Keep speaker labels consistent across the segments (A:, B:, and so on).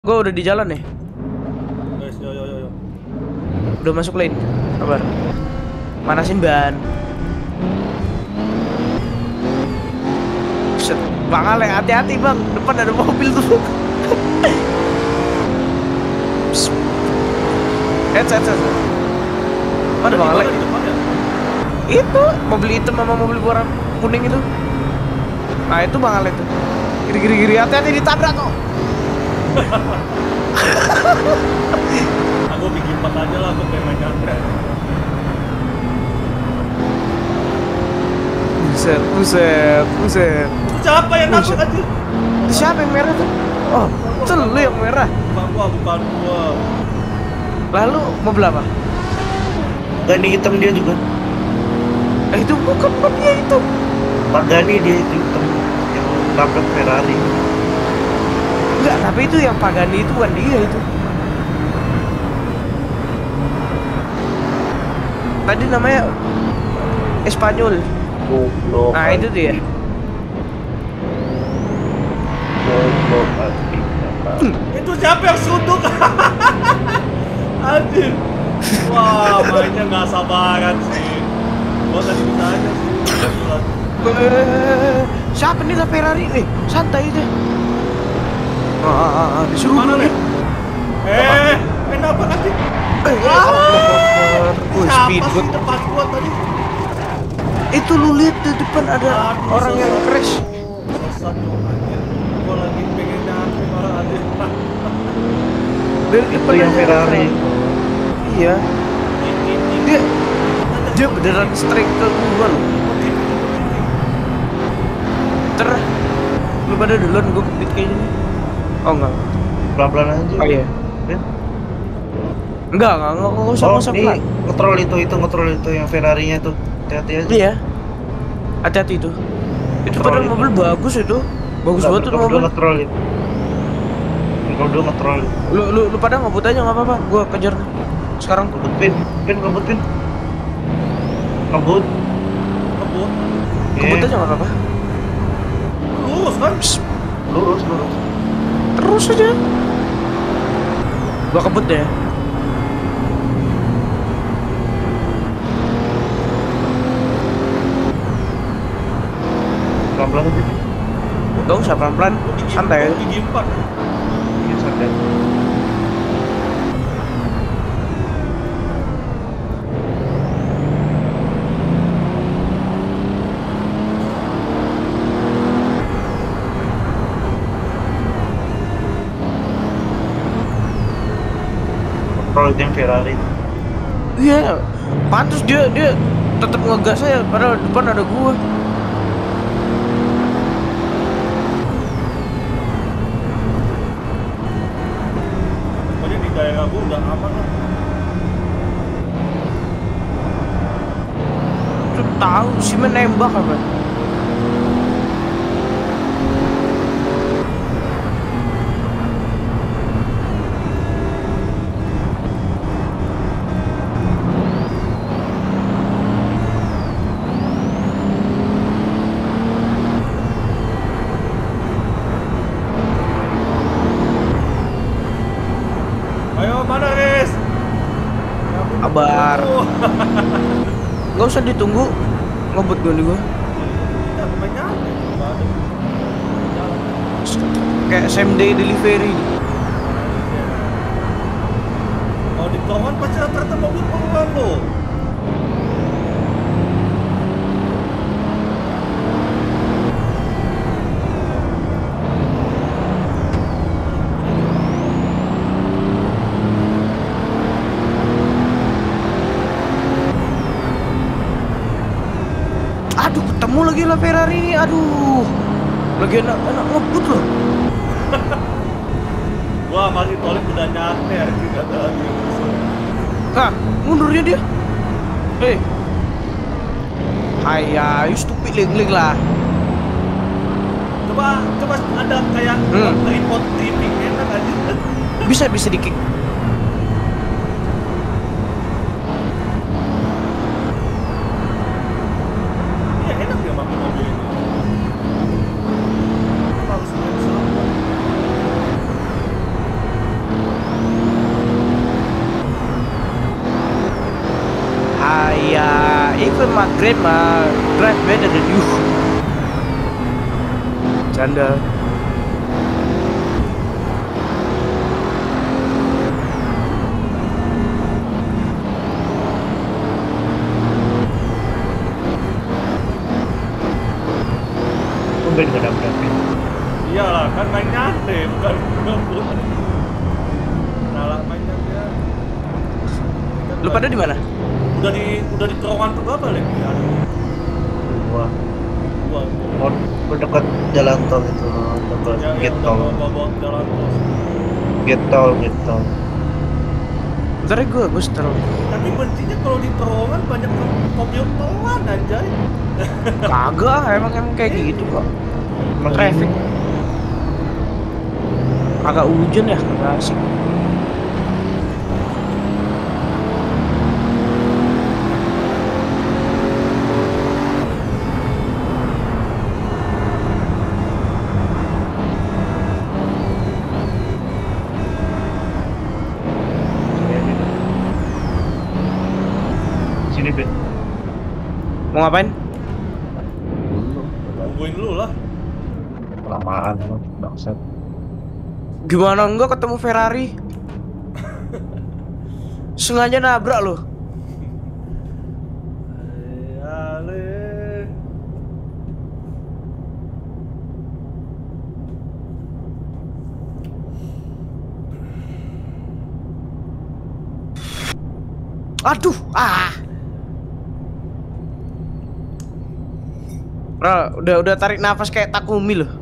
A: Gue udah di jalan nih.
B: Guys, yo.
A: Udah masuk lane. Sabar. Manasin ban. Buset. Bang Ale, hati-hati bang. Depan ada mobil tuh. Headset. Mana Bang Ale? Itu mobil hitam sama mobil warna kuning itu. Nah itu Bang Ale tuh. Giri, hati-hati ditabrak kok.
B: Aku bikin 4 aja lah, aku pengen main nyampe.
A: Buset.
B: Itu siapa yang nabrak aja?
A: Itu siapa yang merah tuh? Oh, itu lu yang merah.
B: Bukan gua.
A: Lalu mobil apa?
C: Gani hitam dia juga.
A: Itu bukan dia itu.
C: Pak Gani dia itu hitam yang nabrak Ferrari.
A: Enggak, tapi itu yang Pagani itu bukan dia itu. Tadi namanya Espanyol.
C: Goblok.
A: Nah itu dia.
C: Goblok.
B: Itu siapa yang suntuk? Anjir. Wah, mainnya nggak sabaran sih. Gua tadi bisa aja sih.
A: Siapa nih lah Ferrari? Santai aja. Disuruh
B: Mana
A: nih.
B: Kenapa nanti?
A: Speed
B: Siapa sih depan gua tadi?
A: Itu lu lihat di depan ada orang yang crash.
B: Sesat dong anjir. Gua lagi pengen nyampe malah anjir.
A: Dari
C: Itu
A: depan
C: yang
A: aja.
C: Ferrari.
A: Iya. Dia beneran strike ke gua loh. Lu pada duluan gua kepit kayaknya nih. Oh enggak.
C: Pelan-pelan aja.
A: Oh iya.
C: Ya.
A: Enggak usah
C: Ini
A: pelan.
C: ngetrol itu yang Ferrarinya itu. Hati-hati aja.
A: Iya. Hati-hati itu. Itu padahal mobil bagus itu. Bagus banget tuh mobil.
C: Ngetrol itu. Kalau ngetrol.
A: Lu pada ngebut aja enggak apa-apa. Gua kejar sekarang.
C: Ngebut pin. Ngebut.
A: Kebut aja enggak apa-apa.
B: Lurus kan?
C: Lurus.
A: Terus aja. Gua kebut deh.
C: Pelan-pelan aja.
A: Gak usah pelan-pelan, santai aja.
B: Gigi 4.
C: Iya, santai. Ngetrol itu yang Ferrari.
A: Iya, pantas dia tetap ngegas saya padahal depan ada gua.
B: Pokoknya di daerah gua udah aman lah.
A: Tuh tahu sih menembak apa?
B: Ayo mana Riz?
A: Kabar. Gak usah ditunggu, ngebut gue nih gua.
B: Kita main nyampe. Nggak ada. Jalan.
A: Kayak same day delivery.
B: Kalau di Tongon pasti rata-rata mobil pelan loh.
A: Aduh, ketemu lagi lah Ferrari ini. Aduh. Lagi enak ngebut loh.
B: Gua masih Tolik udah nyampe anjir, kata lagi.
A: Hah, mundurnya dia. Hayya, you stupid ling lah.
B: Coba ada kayak remote driving enak aja.
A: Bisa di-kick.
B: Iya enak dia pakai mobil ini. Harus main sama.
A: grandma drive better than you. Canda.
C: Tumben gak nabrak ya.
B: Iyalah, kan main nyantai, bukan ngebut. Salah mainnya dia.
A: Lu pada di mana?
B: Udah di terowongan ke berapa lagi? Ya,
C: Gua
B: gua.
C: mau dekat jalan tol itu, dekat
B: Ya,
C: gate
B: udah
C: tol,
B: bawa jalan terus.
C: gate tol.
A: Bentar ya gue setel.
B: Tapi bencinya kalau di terowongan banyak mobil tolak anjay.
A: Kagak, emang kayak gitu kok.
C: Emang
A: Traffic.
C: gini.
A: Agak hujan ya, kagak asik.
C: Sini Ben.
A: Mau ngapain?
B: Tungguin lu lah.
C: Kelamaan lo, bangsat.
A: Gimana enggak ketemu Ferrari? Sengaja nabrak lo.
B: Ale.
A: Aduh, Bro, udah tarik nafas kayak Takumi loh.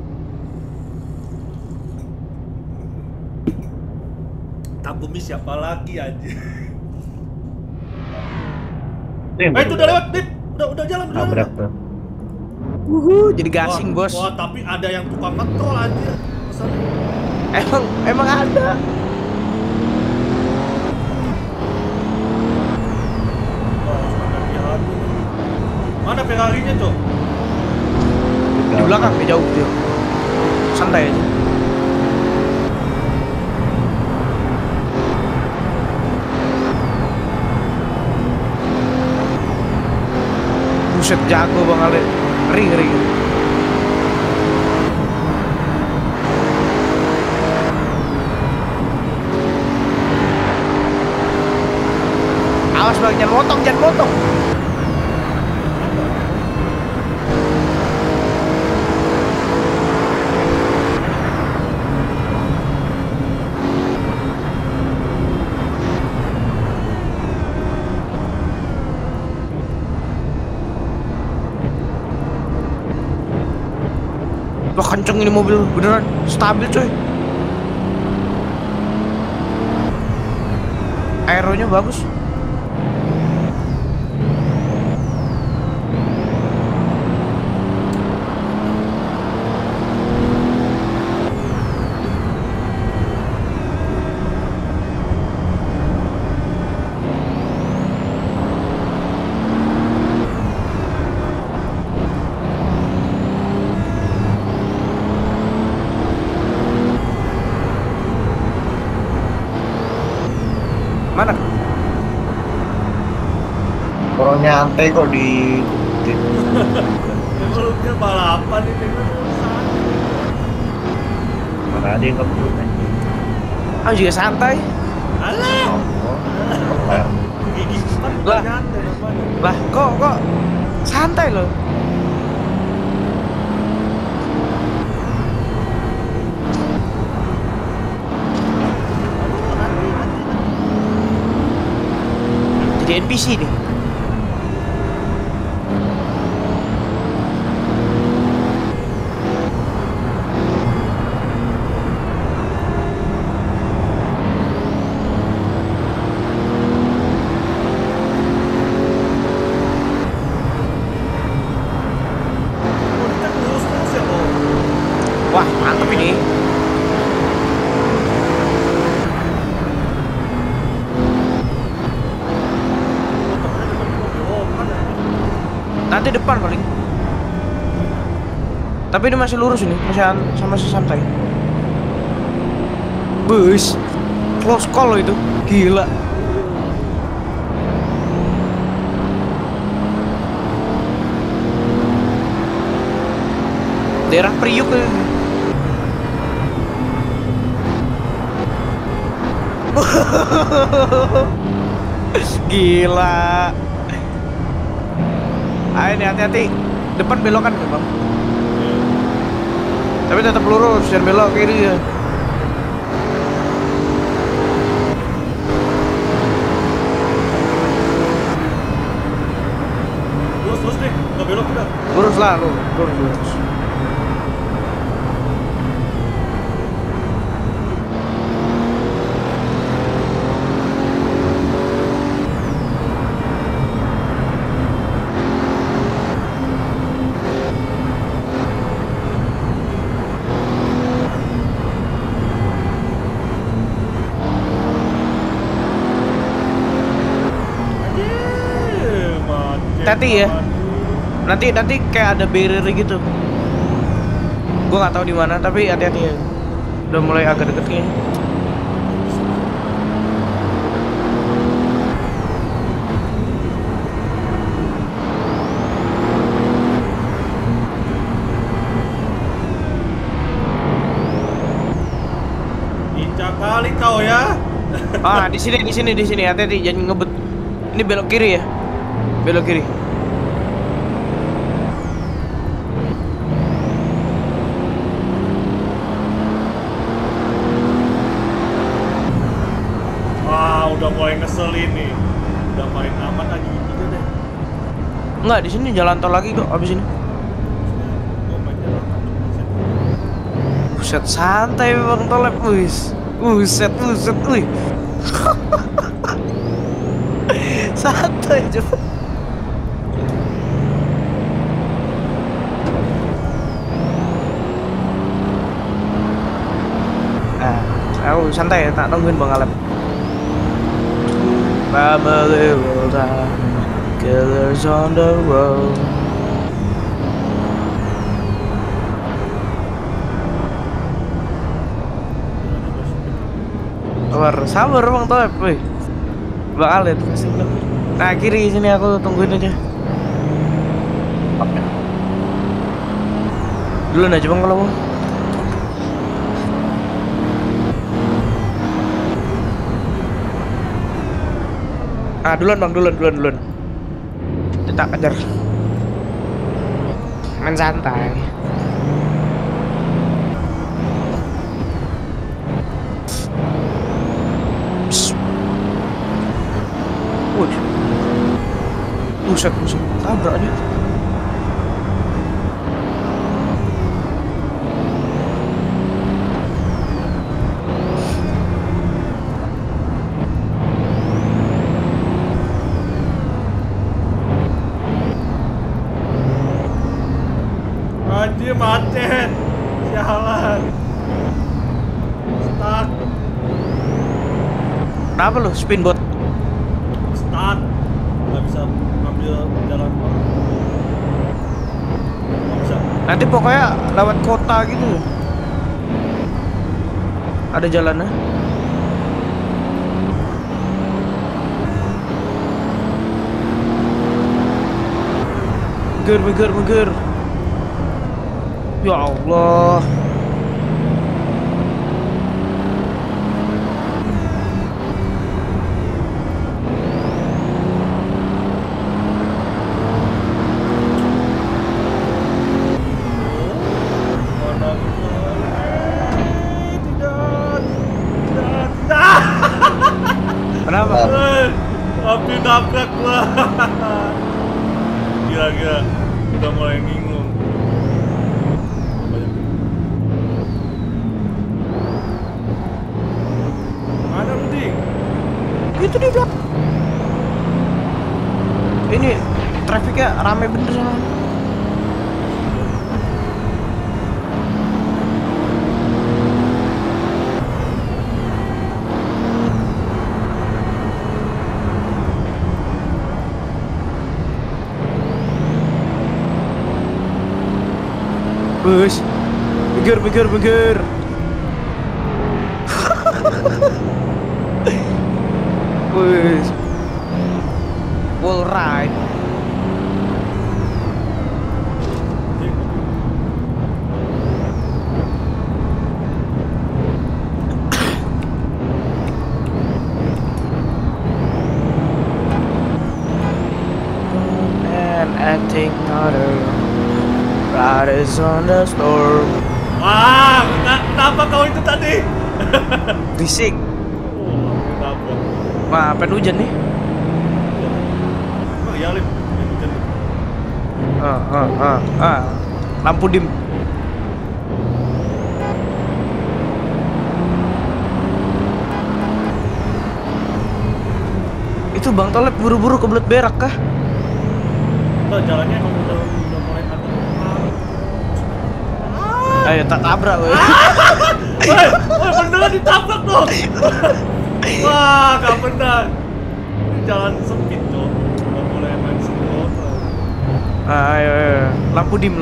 B: Takumi siapa lagi aja?
C: Itu
B: Udah lewat, Dit. Udah jalan, udah
C: nabrak
B: jalan.
C: tuh.
A: Jadi gasing bos.
B: Wah, tapi ada yang tukang ngetrol aja.
A: Emang ada.
B: Mana Ferrari-nya, Cok?
A: Di belakang dia jauh dia. Santai aja. Buset jago Bang Ale. Ngeri. Awas Bang, jangan motong. Wah kenceng ini mobil, beneran stabil coy. Aeronya bagus. Mana?
C: Orang nyantai kok diikutin.
B: Lu dia balapan ini kan
C: Mana ada yang ngebut aja.
A: Ah juga santai.
B: alah.
C: Kepar.
B: Gigi kan
A: Lah.
B: nyantai namanya.
A: Lah kok santai loh. Jadi NPC nih.
B: Oh, kita lurus terus ya, Bang.
A: Wah mantep ini. Nanti depan paling. Tapi ini masih lurus ini, masih santai. Bus, close call loh itu, gila. Daerah Priuk ya. Gila. Ayo nih hati-hati. Depan belokan ya bang. Tapi tetap lurus, jangan belok kiri ya.
B: Terus nih, nggak belok kita.
A: Lurus lah lu, lurus. Hati ya. Nanti kayak ada barrier gitu. Gua nggak tahu di mana, tapi hati-hati ya. Udah mulai agak deket kayaknya.
B: Lincah kali kau ya.
A: Ah, di sini hati-hati jangan ngebut. Ini belok kiri ya. Belok kiri.
B: Wah, udah mulai ngeselin nih. Udah main aman aja gitu deh.
A: Enggak, di sini jalan tol lagi kok abis ini.
B: Gua main jalan aman.
A: Buset, santai bang tolep, wis. Buset, wih. Santai coba. Aku santai ya, tak tungguin Bang Alep. Family will die, killers on the road. Sabar Bang Tolep, wih. Bang Alep masih belum. Nah kiri sini aku tungguin aja. Dulu aja Bang kalau mau. Ah, duluan Bang, duluan. Kita kejar. Main santai. Buset, tabrak dia.
B: Anjir macet. Sialan. Start.
A: Kenapa lu spinbot?
B: Start. Nggak bisa ngambil jalan. Nggak bisa.
A: Nanti pokoknya lewat kota gitu. Ada jalannya. Meger. Ya Allah. Kenapa?
B: Hampir nabrak gua. Gila. Udah mulai bingung. Mana lu, Dik?
A: Itu di belakang. Ini trafiknya rame bener sana. Bus, mikir. Bus, full ride. What is on the storm?
B: Wah, kenapa kau itu tadi?
A: Bisik.
B: Oh, kenapa?
A: Wah, apa hujan nih?
B: Oh, iya, Lim. Hujan.
A: Lampu dim. Itu Bang Tolep buru-buru kebelet berak kah?
B: Tuh, jalannya emang udah mulai ada.
A: Ayo tak tabrak weh.
B: Woi, beneran ditabrak tuh. Wah, gak benar. Ini jalan sempit tuh. Udah mulai main slow.
A: Ayo. Lampu dim.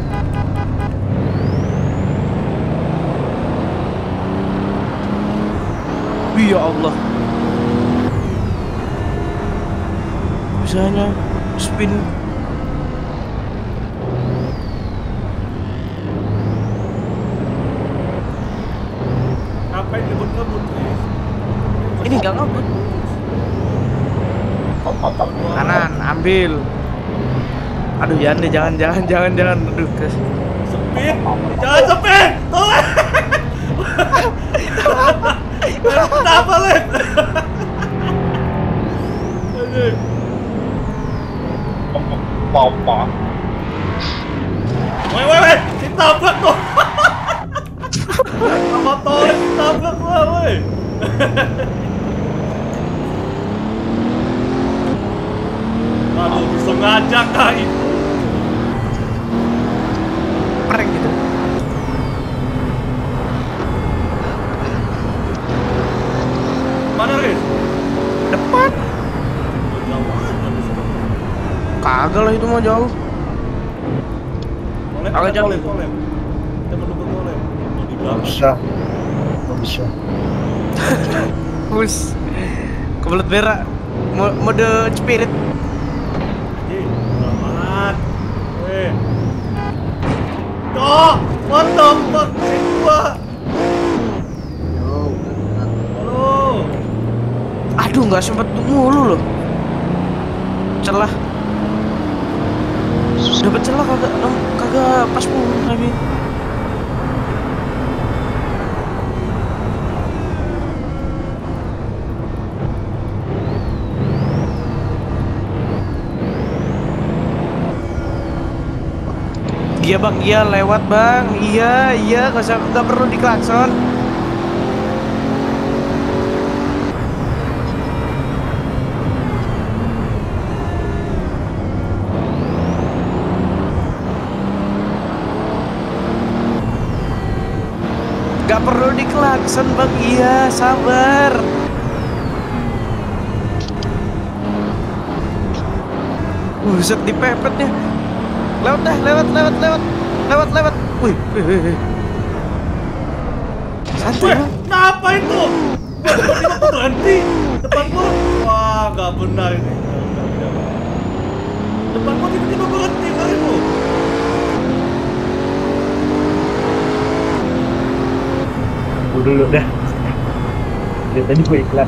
A: Wih, ya Allah. Bisanya spin.
B: Ngapain ngebut-ngebut nih?
A: Ini gak ngebut. Kanan, ambil. Aduh, jangan. Aduh,
B: Sepit, jangan sepit, tolong. Kenapa, Lem? Aduh.
C: Papa.
B: Woi, ditabrak tuh. Sama tolong ditabrak lah, woi. Aduh, disengaja kah itu?
A: prank gitu.
B: Mana, Riz?
A: Depan.
B: Jauh aja di sana.
A: Kagak lah itu mah jauh.
B: Tolep,
A: Agak jauh.
B: tolep. Kita menunggu tolep. Mau di belakang.
C: Bisa.
A: Bus. Kebelet berak. Mode spirit.
B: Anjing, selamat. Weh. Oh, what the fuck? Gua. Halo.
A: Aduh, nggak sempet mulu loh. Celah. Dapat celah kagak pas mulu lagi. Iya bang, iya lewat bang, iya, nggak perlu diklakson. Gak perlu diklakson bang, iya sabar. Buset dipepetnya. Lewat dah, lewat. Wih. Santai
B: Weh,
A: bang.
B: kenapa itu? Tiba-tiba berhenti depan gua. Wah, nggak benar ini. Depan gua tiba-tiba berhenti kali itu.
C: Gue dulu dah. Dari tadi gue iklan.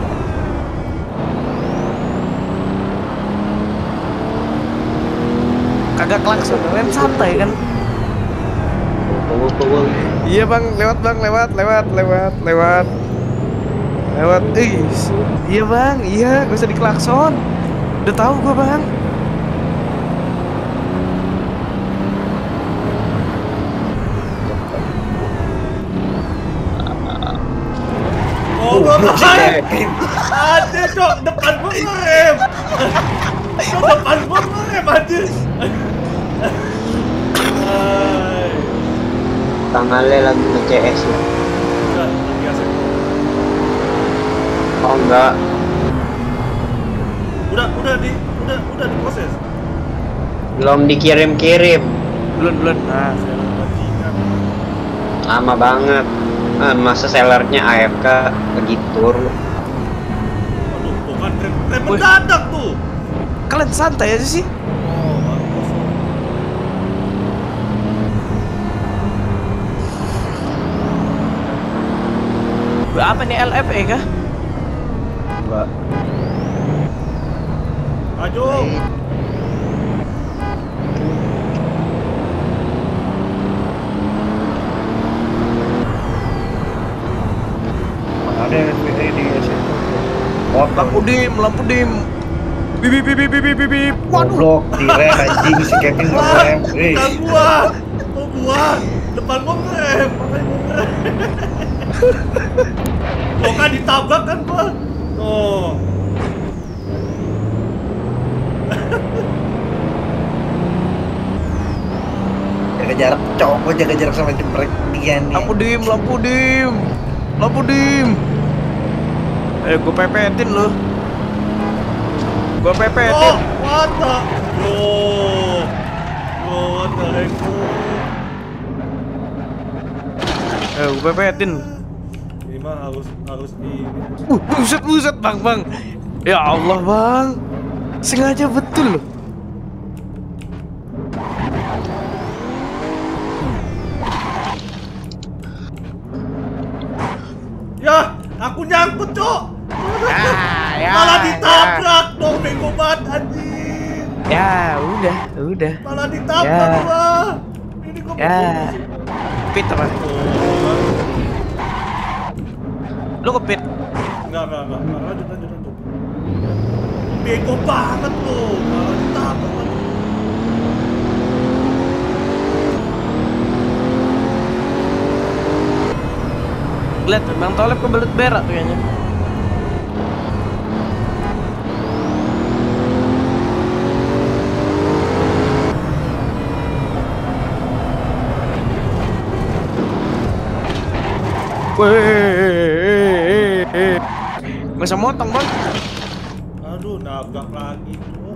A: Kagak klakson, kalian santai kan?
C: Tunggu.
A: Iya bang, lewat. Iya bang, gak usah diklakson. Udah tahu gua bang.
B: Oh, ngerem. Ada cok, depan gua ngerem. Cok, depan gua ngerem aja.
D: Tangannya lagi nge-CS ya?
B: Udah, biasa.
D: Oh enggak.
B: Udah diproses.
D: Belum dikirim-kirim.
A: Belum. Nah,
B: Bajingan.
D: Lama banget. Masa sellernya AFK begitu.
B: Aduh, bukan rem mendadak tuh.
A: kalian santai aja sih.
B: Oh, bagus.
A: Apa nih LFE kah?
C: Enggak.
B: Maju.
C: di situ. Motor.
A: Lampu dim. Bip bip bip bip bip bip. Waduh.
C: Goblok, direm anjing si Kevin ngerem. Wih.
B: Kan gua. Depan gua ngerem, makanya gua ngerem. Gua kan ditabrak kan gua. Oh.
C: Jaga jarak, cowok jaga jarak sama jembrek dia nih.
A: Lampu dim. Gue pepetin lu. Gue pepetin.
B: Oh, what the? What the heck?
A: Gue pepetin.
B: Ini mah harus di.
A: Buset bang. Ya Allah bang, sengaja betul loh.
B: Ya, aku nyangkut, Cok.
A: Ya,
B: Malah ditabrak dong, bego banget anjing.
A: Ya udah.
B: Malah ditabrak
A: Ya.
B: gua. Ini gua
A: Ya. Pit apa? Lu kepit?
B: Enggak. Lanjut. Bego banget lo, malah ditabrak lagi.
A: Lihat, Bang Tolep kebelet berak tuh kayaknya. Weh, nggak usah motong bang.
B: Aduh, nabrak lagi. Oh,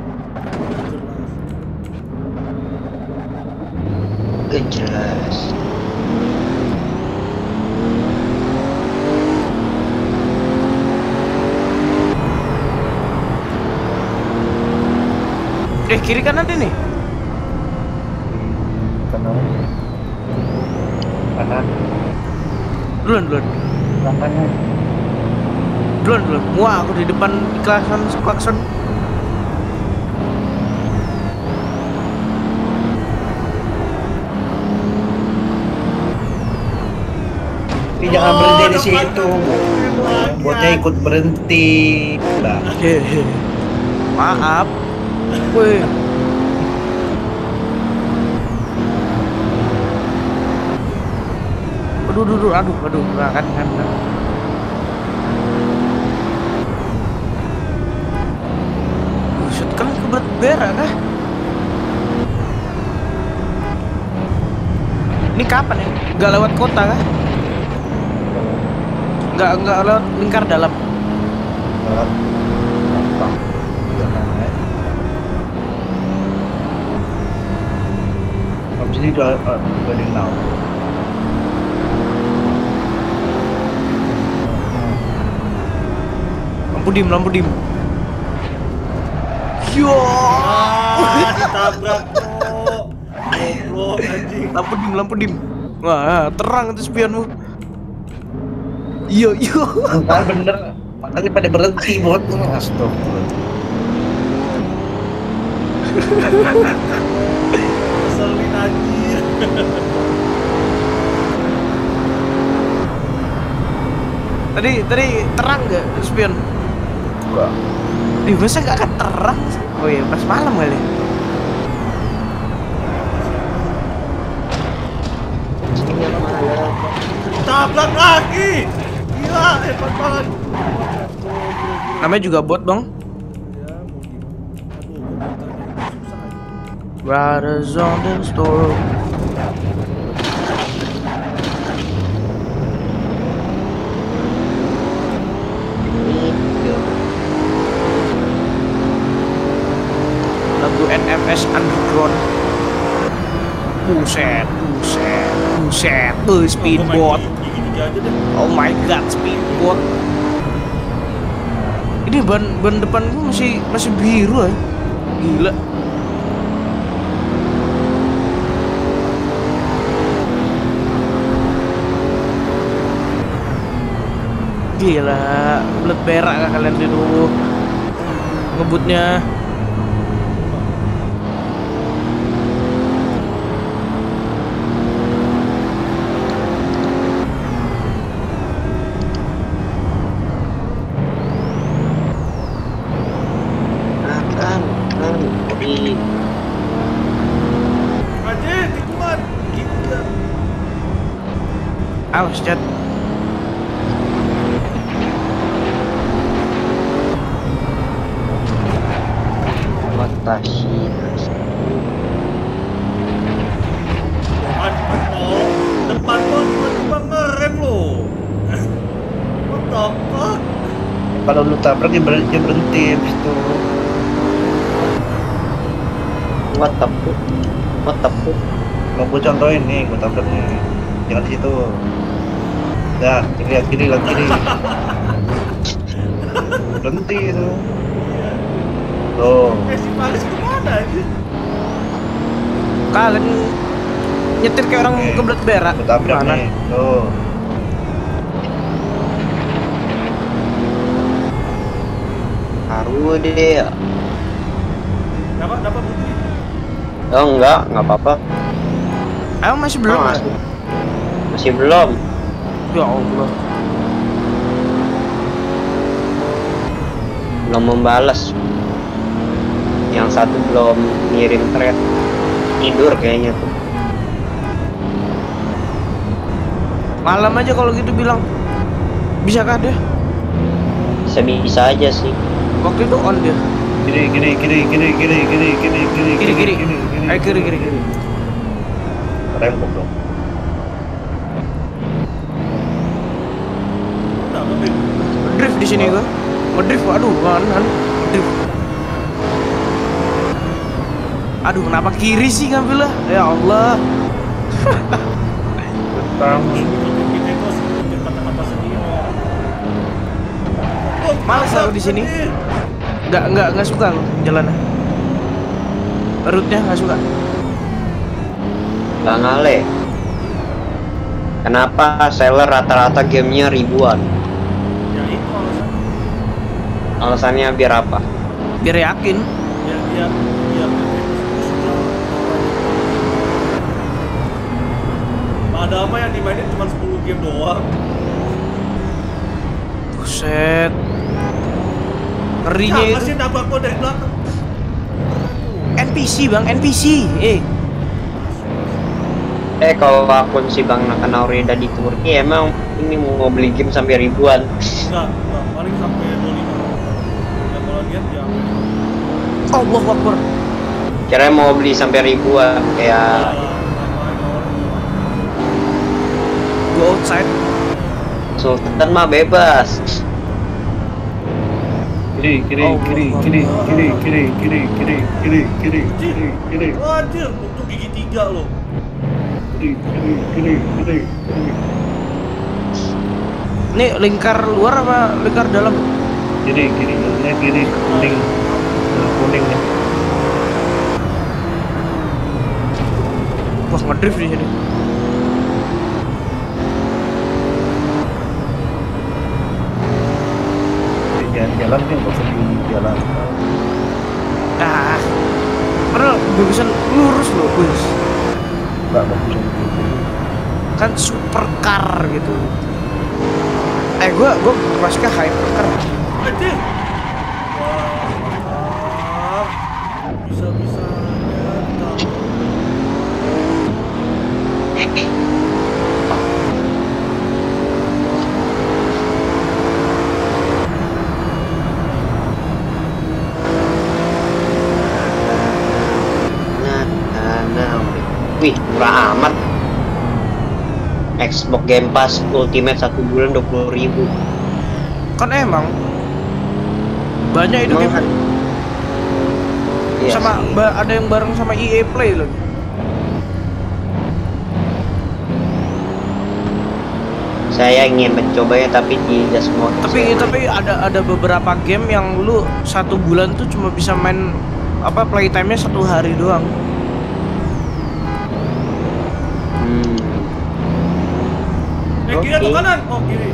D: Jelas.
A: Kiri kanan ada nih.
C: Kanan.
A: Duluan.
C: Kanan.
A: Duluan. Wah, aku di depan klakson.
C: Jangan berhenti di situ. Buatnya ikut berhenti. Udah.
A: Maaf. Wih. Aduh, kan. Buset, kan kebelet berak kah? Ini kapan ya? Nggak lewat kota kah? Nggak lewat lingkar dalam.
C: Gampang. Jangan ya. Habis ini udah di now.
A: Lampu dim. Yo.
B: Ditabrak, Cok. Goblok anjing.
A: Lampu dim. Wah, terang itu spionmu. Iya.
C: Entar bener. Makanya pada berhenti buat astagfirullah.
B: Keselin anjir.
A: Tadi terang gak spion?
C: Enggak.
A: Di masa gak akan terang sih? Oh iya, pas malam kali.
B: Tabrak lagi. Gila, hebat banget.
A: Namanya juga bot dong.
B: Ya, mau gimana? Aduh, gua motornya susah aja.
A: Brothers on the store. Lagu NMS Underground. Buset, speedboat.
B: Gigi aja deh.
A: Oh my god, speedboat. Ini ban depan gua masih biru ya. Gila. Gila, belet berak kah kalian itu ngebutnya. buset.
D: Watashi.
B: Depan gua tiba-tiba ngerem lo. What the fuck?
C: Kalau lu tabrak dia berhenti habis itu.
D: What the fuck? What the fuck?
C: Mau gue contohin nih, gue tabrak nih. Jangan di situ. Dah, lihat kiri, lihat kiri. Berhenti itu. Tuh.
B: Si Paris kemana aja?
A: Kalian nyetir kayak orang
C: Oke.
A: kebelet berak.
C: Gue tabrak
A: Mana?
C: nih. Tuh.
D: Haru deh.
B: Dapat Putri.
D: Oh enggak apa-apa.
A: Emang masih belum?
D: Oh,
A: Kan?
D: masih belum.
A: Ya Allah.
D: Belum membalas. Yang satu belum ngirim thread. Tidur kayaknya tuh.
A: Malam aja kalau gitu bilang. Bisakah dia?
D: Bisa aja sih.
A: Waktu itu on dia.
C: Kiri.
A: Kiri. Ayo kiri.
C: Rembok dong.
B: Udah mobil.
A: Drift di sini gua. Ngedrift, aduh, kanan. Ngedrift. Aduh, kenapa kiri sih ngambilnya? Ya Allah.
C: Tang.
B: Kita itu sedikit kata-kata sedih. Oh,
A: Males aku di sini. Nggak suka aku jalannya. Route-nya nggak suka.
D: Bang Ale. Kenapa seller rata-rata gamenya ribuan?
B: Ya itu alasannya.
D: Alasannya biar apa?
A: Biar yakin.
B: Biar ada apa yang dimainin cuma 10 game doang.
A: Buset. Ngerinya
B: Siapa
A: itu.
B: sih nabrak gua dari belakang?
A: NPC bang, NPC.
D: Kalau akun si Bang Nakanaurida di Turki emang ini mau beli game sampai ribuan.
B: Enggak, paling sampai 25. Ya kalau lihat ya
A: Allah Akbar.
D: Kira mau beli sampai ribuan kayak
A: Go outside.
D: Sultan mah bebas.
C: Kiri.
B: Anjir, untuk gigi 3 loh.
C: Kiri.
A: Ini lingkar luar apa lingkar dalam?
C: Kiri kuning nih.
A: Wah, ngedrift di sini.
C: Jalan kan nggak usah di jalan.
A: Ah. Padahal bagusan lurus loh, Gus.
C: Nggak bagus.
A: Kan supercar gitu. Gua masuknya hypercar.
B: Anjir. Wah, bisa-bisanya tahu.
D: Wih, murah amat. Xbox Game Pass Ultimate 1 bulan 20.000.
A: Kan emang banyak itu game.
D: Iya
A: Sama
D: sih.
A: ada yang bareng sama EA Play loh.
D: Saya ingin mencobanya tapi tidak semua.
A: Tapi ada beberapa game yang lu 1 bulan tuh cuma bisa main apa playtime-nya 1 hari doang.
B: Kiri atau kanan? Oh, kiri.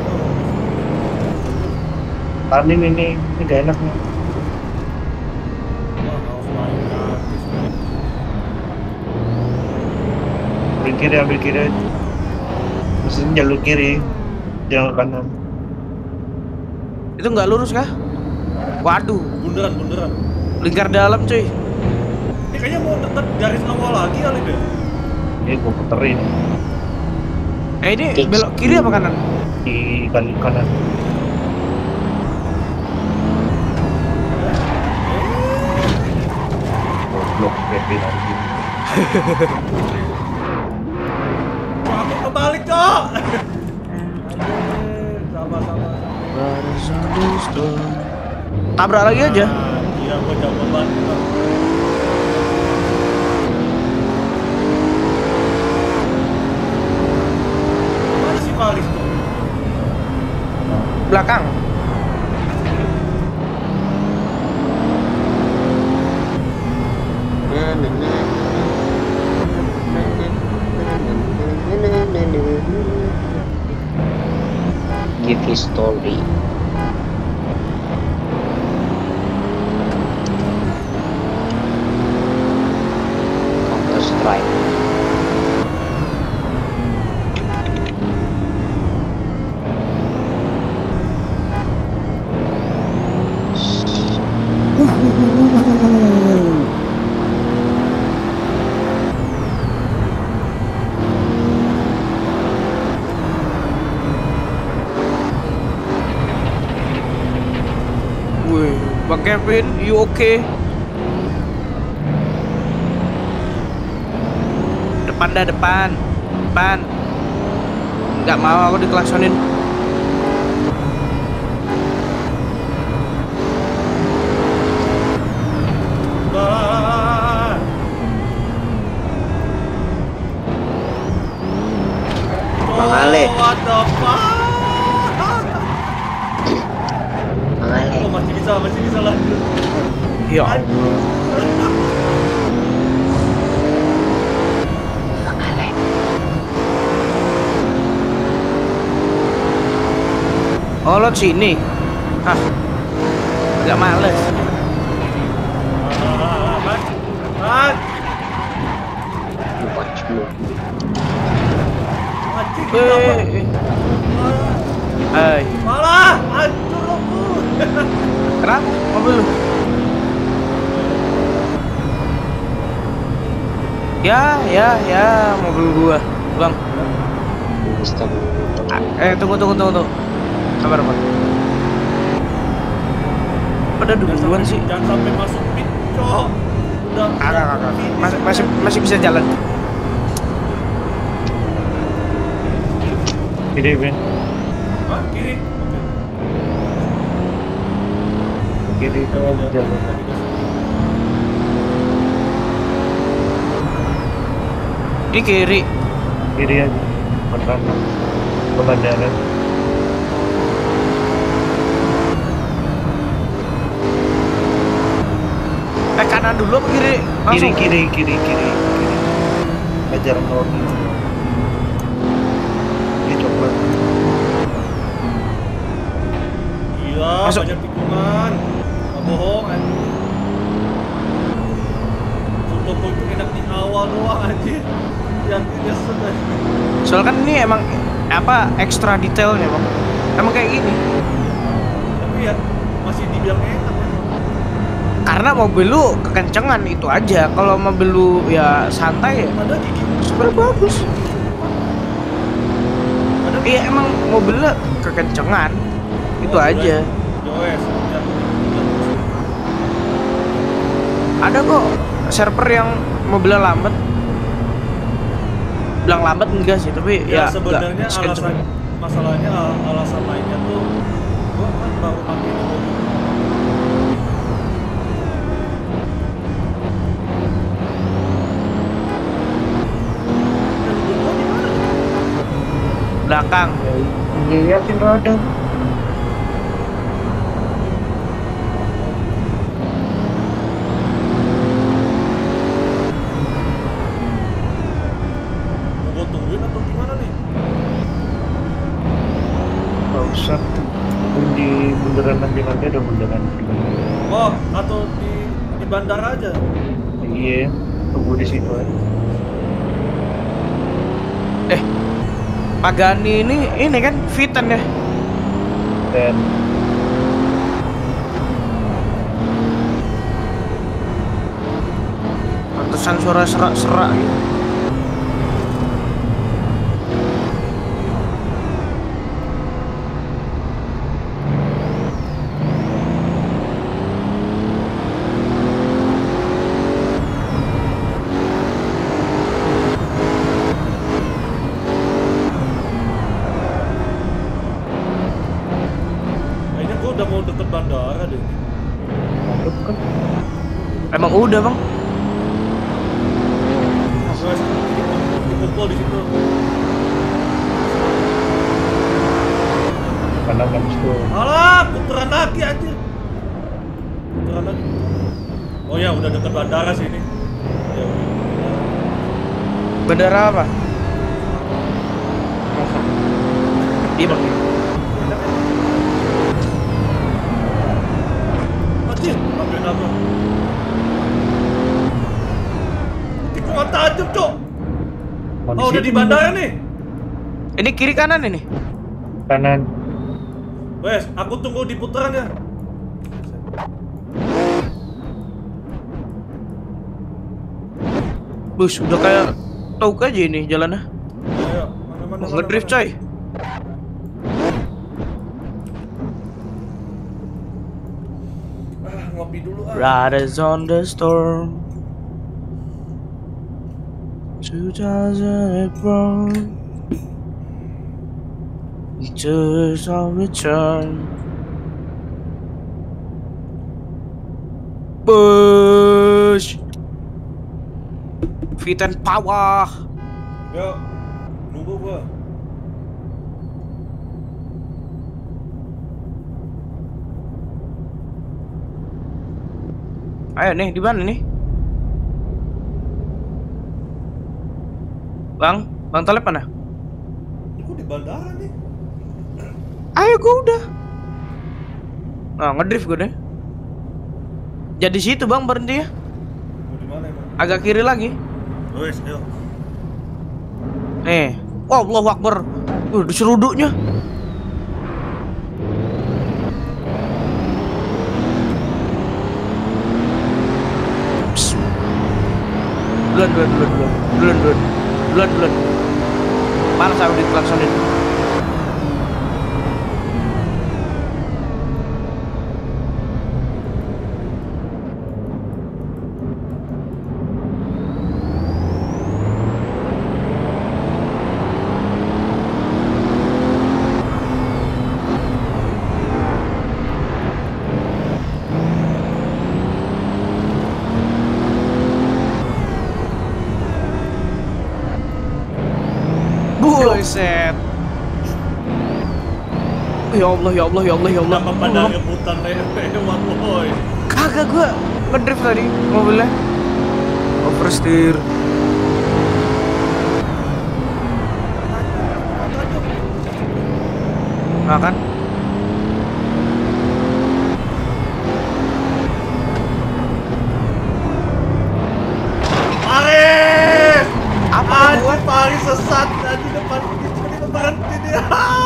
C: Tanin ini gak enak nih.
B: Wah, harus main gratis.
C: Ambil kiri. Mesin jalur kiri, jangan kanan.
A: Itu nggak lurus kah? Waduh,
B: Bunderan.
A: lingkar dalam cuy.
B: Ini kayaknya mau deket garis awal lagi kali deh.
C: Ini gue puterin.
A: Ini
D: Kick.
A: belok kiri apa kanan?
C: Di kanan. Goblok PP lagi.
B: Aku kebalik, Cok. Sabar.
A: Tabrak lagi aja.
B: Iya, gua coba bantu. Mana si Paris tuh?
A: Belakang.
D: Give his story. Counter Strike.
A: Wih, Bang Kevin, you okay? Depan dah, depan. Nggak mau aku dikelaksonin.
B: Bah.
D: Bang Ale.
B: What the fuck?
D: Bang Ale.
B: Oh, masih bisa lanjut.
A: Ya Allah.
D: Bang Ale.
A: Oh, lo sini. Hah. Agak males.
B: Man.
D: Watch me.
B: Anjing, kenapa?
A: Hai.
B: Malah, hancur aku.
A: Kenapa? Mobil lu? Ya, mobil gua. Bang.
D: Mister.
A: Tunggu. Sabar, Bang. Pada duluan sih.
B: Jangan sampai masuk pit, Cok. Udah.
A: Kagak. Masih bisa jalan.
C: Kiri, Ben.
B: Hah, kiri. Oke.
C: Kiri itu jalan.
A: Di kiri.
C: Kiri aja. Penerang. Ke bandara.
A: Kanan dulu apa kiri? Langsung.
C: Kiri. Ajar nol. Ini coklat.
B: Gila,
A: Masuk.
B: banyak tikungan. Nggak bohong, anjing. Toko itu enak di awal doang, anjir. Yang tidak sudah.
A: Soalnya kan ini emang apa ekstra detailnya, Bang. Emang kayak gini.
B: Tapi ya masih dibilang enak.
A: Karena mobil lu kekencengan itu aja. Kalau mobil lu ya santai ya
B: Ada gigi.
A: sebenarnya bagus. Iya emang mobilnya kekencengan. Itu aja.
B: Joes.
A: Ada kok server yang mobilnya lambat. Bilang lambat enggak sih, tapi
B: Ya,
A: ya
B: sebenarnya
A: enggak sekenceng.
B: masalahnya alasan lainnya tuh gua kan baru pakai ini mobil. Dan gua di mana?
A: Belakang.
C: Liatin roda.
B: Gua tungguin atau gimana nih?
C: Gak usah. Di bundaran nanti ada bundaran.
B: Oh, atau di bandara aja.
C: Iya, tunggu di situ aja.
A: Pagani ini kan Vitan ya.
C: Dan
A: Pantesan suara serak-serak gitu.
B: udah mau deket bandara deh.
C: Mantap kan?
A: Emang udah bang.
B: Guys, dikumpul di situ.
C: Kanan habis itu.
B: Alah, putaran lagi anjir. Putaran lagi. Oh ya, udah deket bandara sini. Ya,
A: Bandara apa? Iya bang.
B: anjir, ambil apa? Tikungan tajam, Cok. Oh, udah di bandara nih.
A: Ini kiri kanan ini.
C: Kanan.
B: Wes, aku tunggu di putaran ya.
A: Bus, udah kayak tahu aja ini jalannya.
B: Ayo, mana-mana.
A: Ngedrift coy.
B: Ngopi dulu ah.
A: Riders on the storm. 2000 April. Tears of return. Push. Fit and power.
B: Yo, nunggu gua.
A: Ayo nih, di mana nih? Bang Talib mana?
B: Aku di bandara nih.
A: Ayo gua udah. Nah, ngedrift gua deh. Jadi situ bang berhenti ya.
B: Mau di mana emang?
A: Agak kiri lagi.
B: Wes, ayo.
A: Nih. Oh, Allahu Akbar. Diseruduknya. Duluan. Panas aku diklaksonin. Buset. Ya Allah.
B: Kenapa pada rebutan lewat boy?
A: Kagak gua ngedrift tadi mobilnya. Oversteer. Nah kan?
B: Paris!
A: Apa gua?
B: Anjir, Paris sesat di depan tiba-tiba berhenti dia.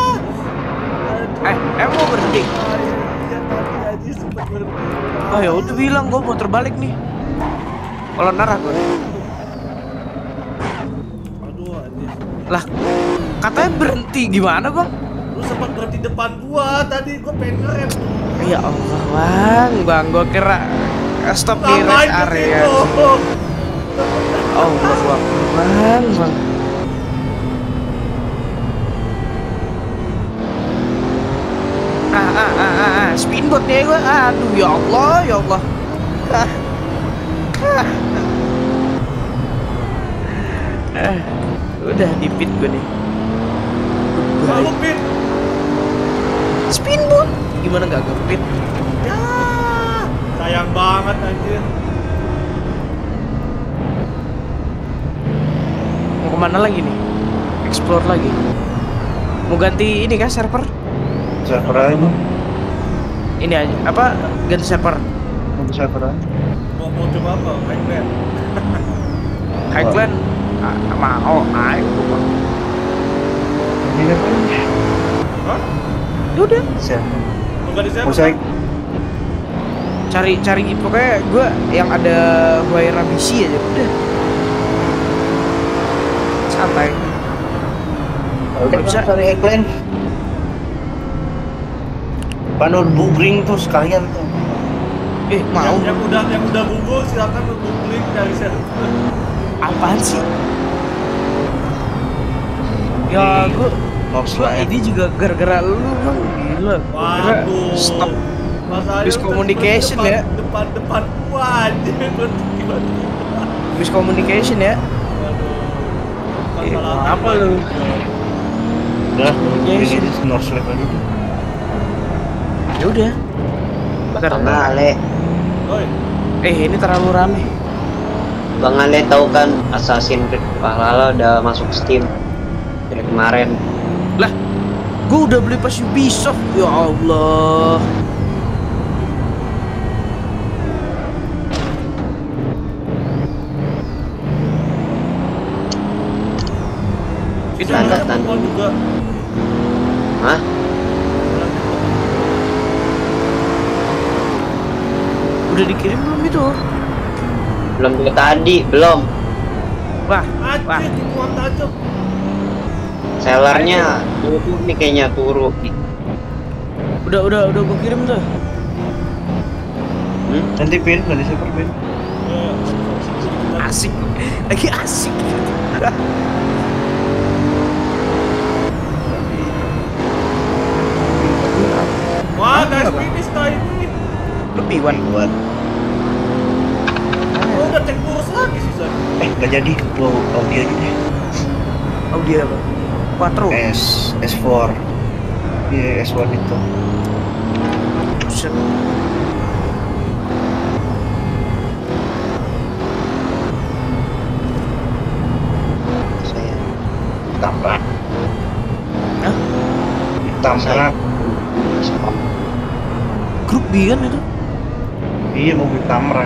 A: Emang mau berhenti?
B: Iya tadi aja sempet berhenti.
A: Oh ya udah bilang gua mau terbalik nih. Kalau narah gua.
B: Aduh anjir.
A: Lah, katanya berhenti gimana bang?
B: Lu sempat berhenti depan gua tadi, gua pengen ngerem.
A: Ya Allah bang, gua kira stop di
B: Ngapain
A: rest
B: ke
A: area.
B: situ?
A: Allah bang. Speedboat nih gua. Aduh ya Allah. Udah di pit gua nih.
B: Kalau pin.
A: Speedboat gimana nggak kepit?
B: Ya, sayang banget anjir.
A: Mau kemana lagi nih? Explore lagi. Mau ganti ini kan server?
C: Server aja.
A: Ini aja apa? Ganti server.
C: Untuk server aja.
B: Mau coba apa? Highland.
A: Highland. Mau ayo bang.
C: Ini apa?
B: Hah?
A: Udah.
C: Server.
B: Mau ganti siapa?
C: Mau saya
A: Cari pokoknya gue yang ada Huayra BC aja udah. Santai.
C: udah
A: Bisa.
C: cari Eggplant. Panul bugring tuh sekalian tuh.
A: Mau
B: Yang udah gugur silakan lu googling dari server.
A: apaan sih? Ya gue
C: Lost Light.
A: ini juga gara-gara lu bang. Gila. Gila, gua kira
B: Waduh.
A: stop
B: Masalahnya
A: miscommunication
B: depan,
A: ya.
B: Depan gua aja. Gua tiba-tiba.
A: miscommunication ya.
B: Waduh. Masalah
A: Apa lu?
C: Udah,
A: Yes.
C: ini snow slab aja.
A: Ya udah. Bentar.
D: Bang Ale,
B: Oi.
A: Ini terlalu rame.
D: Bang Ale tahu kan Assassin's Creed Valhalla udah masuk Steam dari kemarin.
A: Lah, gua udah beli pas Ubisoft. Ya Allah. Itu
D: Standar.
B: ada telepon juga.
D: Hah?
A: udah dikirim belum itu?
D: Belum dari tadi, belum.
A: Wah, wah.
B: Anjir, tipuan tajam.
D: Sellernya turun nih kayaknya turun nih.
A: Udah gua kirim tuh.
C: Nanti pin, nanti saya pin.
A: Asik. Lagi asik.
B: Wah, guys, finish time.
A: Lebih Wan.
C: Buat.
B: Oh, udah cek kurus lagi sih, San.
C: Nggak jadi, lo Audi aja deh.
A: Audi apa? Quattro.
C: S4. Iya, S1 itu.
A: Buset.
D: Saya
C: Tabrak.
A: Hah?
C: Tabrak.
A: Grup B kan itu?
C: Iya, mobil Tamrak.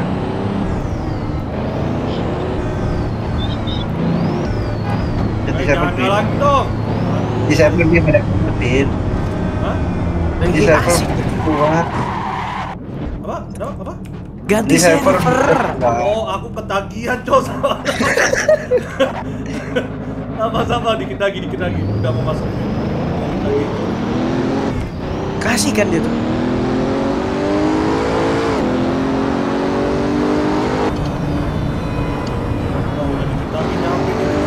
C: Jadi saya
B: Jangan
C: pin.
B: lagi dong.
C: Di saya pin dia beda pin.
B: Hah?
A: Lagi
C: Di server
A: asik.
C: kuat.
B: Apa? Apa?
A: Ganti
C: Di server
A: server.
B: Oh, aku ketagihan, Cok. Sama-sama dikit lagi. Udah mau masuk. Mau lagi.
A: Kasih kan dia tuh.
B: Oh, udah dikit lagi nyampe nih.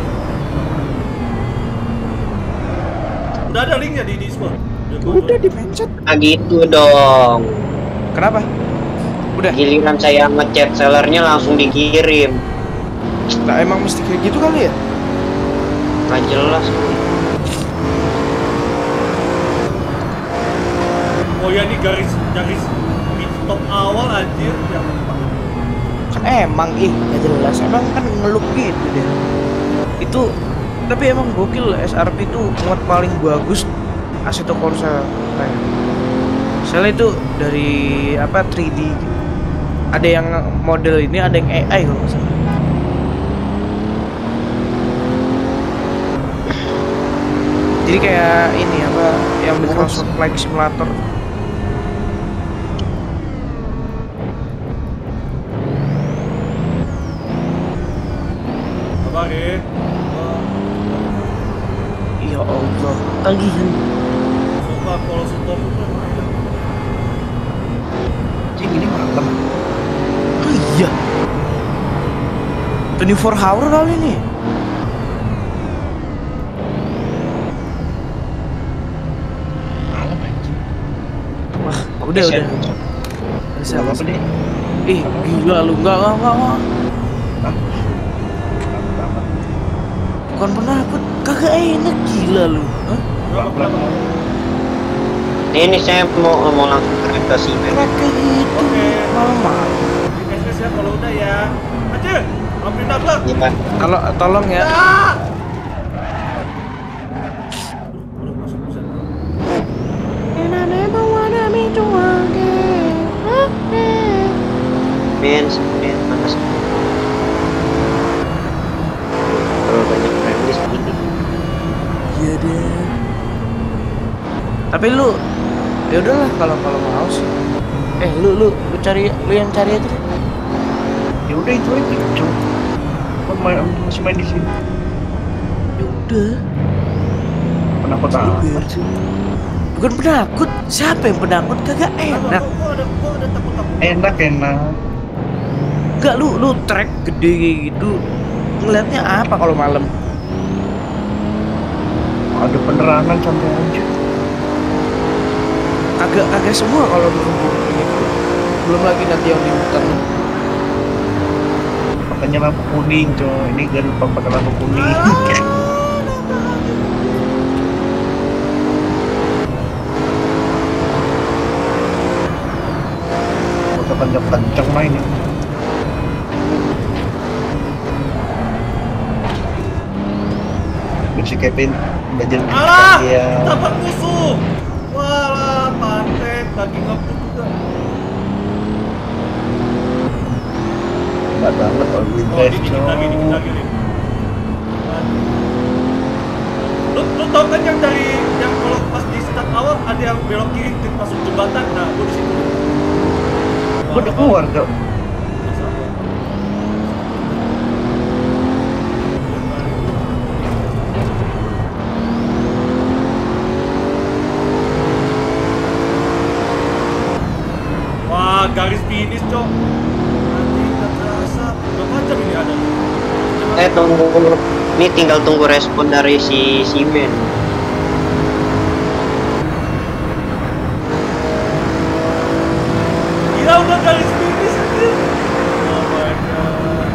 B: Udah ada linknya di Discord.
A: Udah dipencet.
D: Ah gitu dong.
A: Kenapa? Udah.
D: Giliran saya ngechat sellernya langsung dikirim.
A: Nah, emang mesti kayak gitu kali ya?
D: Nggak jelas.
B: Oh ya, ini garis pit stop awal anjir yang
A: Kan emang gak jelas. Emang kan ngelup gitu deh. Itu tapi emang gokil SRP itu muat paling bagus Assetto Corsa. Kayak misalnya itu dari apa 3D gitu. Ada yang model ini, ada yang AI kalau nggak salah. Jadi kayak ini apa yang Microsoft Flight Simulator.
B: apa ya?
A: Ya Allah, tagihan.
B: Suka kalau stop itu lumayan.
C: Cing, ini malam.
A: Oh iya. 24 hour kali ini.
C: Malam anjing.
A: Wah, udah. Bisa
C: Nggak apa-apa deh.
A: Gila lu, enggak.
C: Ah.
A: Bukan penakut, kagak enak gila lu. Hah?
C: Pelan-pelan.
D: Ini saya mau langsung kereta sih.
A: Kayak gitu.
B: Oke.
A: Malam-malam.
B: Di SMS ya kalau udah ya. Anjir, ambil tabrak.
D: Iya.
A: Tolong ya.
B: Ah! Aduh, masuk bisa.
D: Men panas. Kalau banyak friendly segini.
A: Iya deh. Tapi lu ya udahlah kalau mau sih. Lu yang cari aja deh.
C: Ya udah itu aja, Cuk. Masih main di sini.
A: Ya udah.
C: Penakut
A: Biar
C: amat.
A: sih. Bukan penakut, siapa yang penakut? Kagak enak.
B: Gua ada takut-takut.
C: Enak.
A: Enggak lu trek gede gitu. Ngeliatnya apa kalau malam?
C: Ada penerangan santai aja.
A: agak semua kalau di kampung ini. Belum lagi nanti yang di hutan.
C: Makanya lampu kuning coy, ini gampang pakai lampu kuning. Usah kenceng-kenceng lah ini. Si Kevin belajar
B: Alah,
C: dia
B: dapat musuh. Walah, pantet lagi ngebut juga.
C: hebat banget kalau
B: Oh,
C: Windrive
B: dikit lagi nih. Lu tau kan yang dari yang kalau pas di start awal ada yang belok kiri masuk jembatan, nah gua di situ.
C: gue udah keluar kok.
B: Wah, garis finish, Cok. Nanti nggak terasa. Berapa jam ini ada?
D: Tunggu, ini tinggal tunggu respon dari si Simen.
B: Gila, udah garis finish anjir. Oh my god.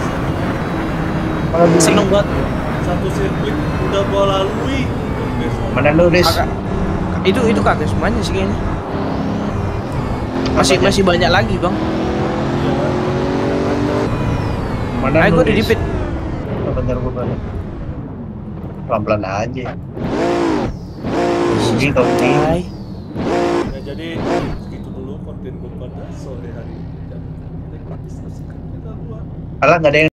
C: Malah di
A: Seneng banget.
B: Satu sirkuit udah gua lalui.
C: mana lu Riz?
A: Itu kagak semuanya sih kayaknya. Masih banyak lagi, Bang.
C: Mana
A: Ayo
C: lu
A: gue di
C: Riz?
A: pit.
C: Bentar gue balik. Pelan-pelan aja. Rugi kau ini.
A: Hai.
B: Ya jadi segitu dulu konten gua pada sore hari ini. Dan nikmati saksikan kita gua.
C: Alah nggak ada yang